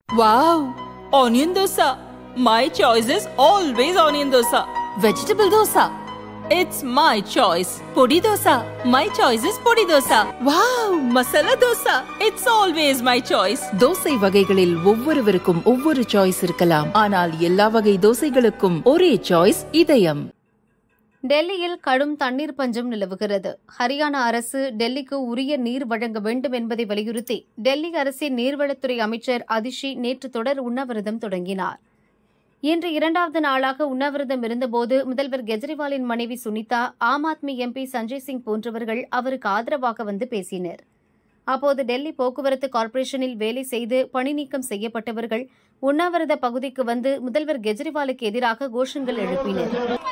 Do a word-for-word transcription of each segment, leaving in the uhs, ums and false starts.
Wow! Onion dosa. My choice is always onion dosa. Vegetable dosa. It's my choice. Podi dosa. My choice is podi dosa. Wow! Masala dosa. It's always my choice. Dosa வகைகளில் ஒவ்வொருவருக்கும் ஒவ்வொரு choice இருக்கலாம். ஆனால் எல்லா வகை தோசைகளுக்கும் ஒரே choice இதயம். டெல்லியில் கடும் தண்ணீர் பஞ்சம் நிலவுகிறது. ஹரியானா அரசு டெல்லிக்கு உரிய நீர் வழங்க வேண்டும் என்பதை வலியுறுத்தி டெல்லி அரசின் நீர்வளத்துறை அமைச்சர் அதிஷி நேற்று தொடர் உண்ணாவிரதம் தொடங்கினார். இன்று இரண்டாவது நாளாக உண்ணாவிரதம் இருந்தபோது முதல்வர் கெஜ்ரிவாலின் மனைவி சுனிதா, ஆம் ஆத்மி எம்பி சஞ்சய் சிங் போன்றவர்கள் அவருக்கு ஆதரவாக வந்து பேசினர். அப்போது டெல்லி போக்குவரத்து கார்ப்பரேஷனில் வேலை செய்து பணி நீக்கம் செய்யப்பட்டவர்கள் உண்ணாவிரத பகுதிக்கு வந்து முதல்வர் கெஜ்ரிவாலுக்கு எதிராக கோஷங்கள் எழுப்பினர்.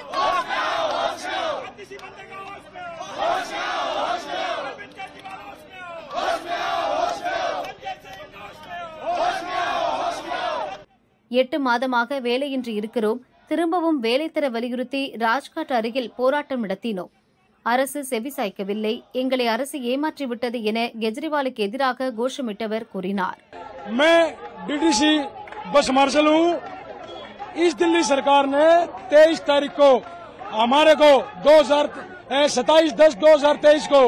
எட்டு மாதமாக வேலையின்றி இருக்கிறோம், திரும்பவும் வேலை தர வலியுறுத்தி ராஜ்காட் அருகில் போராட்டம் நடத்தினோம். அரசு செவிசாய்க்கவில்லை, எங்களை அரசு ஏமாற்றிவிட்டது என கெஜ்ரிவாலுக்கு எதிராக கோஷமிட்டவர் கூறினார். मैं डीडीसी बस मार्शल हूँ। इस दिल्ली सरकार ने तेईस तारीख को हमारे को दो हजार सताईस दस दो हजार तेईस को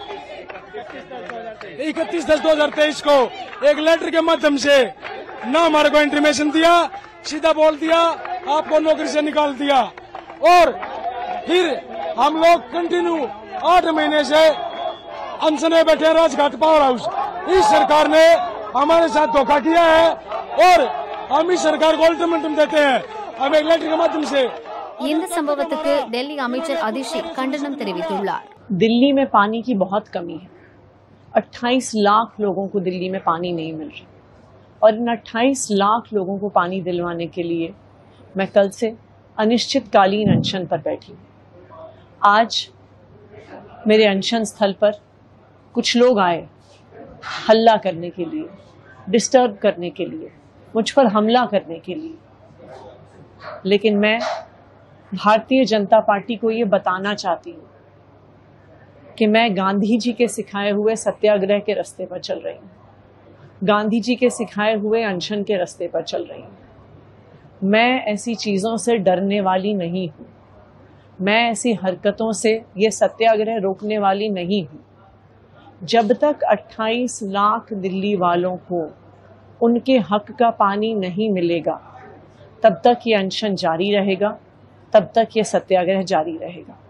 इकतीस दस दो हजार तेईस को एक लेटर के माध्यम से न हमारे को इंटीमेशन दिया, सीधा बोल दिया आपको नौकरी से निकाल दिया। और फिर हम लोग कंटिन्यू आठ महीने से अनशन में बैठे राजघाट पावर हाउस। इस सरकार ने हमारे साथ धोखा किया है और हम इस सरकार को अल्टीमेटम देते हैं अब एक लेटर के माध्यम से। இந்த சம்பவத்துக்கு டெல்லி அமைச்சர் அதிஷி கண்டனம் தெரிவித்துள்ளார். दिल्ली में पानी की बहुत कमी है। अट्ठाईस लाख लोगों को दिल्ली में पानी नहीं मिल रहा और इन अट्ठाईस लाख लोगों को पानी दिलवाने के लिए मैं कल से अनिश्चितकालीन अनशन पर बैठी हूँ। आज मेरे अनशन स्थल पर कुछ लोग आए हल्ला करने के लिए, डिस्टर्ब करने के लिए, मुझ पर हमला करने के लिए, लेकिन मैं भारतीय जनता पार्टी को ये बताना चाहती हूँ कि मैं गांधी जी के सिखाए हुए सत्याग्रह के रास्ते पर चल रही हूँ, गांधी जी के सिखाए हुए अनशन के रास्ते पर चल रही हूँ। मैं ऐसी चीज़ों से डरने वाली नहीं हूँ, मैं ऐसी हरकतों से ये सत्याग्रह रोकने वाली नहीं हूँ। जब तक अट्ठाईस लाख दिल्ली वालों को उनके हक का पानी नहीं मिलेगा तब तक ये अनशन जारी रहेगा, तब तक ये सत्याग्रह जारी रहेगा।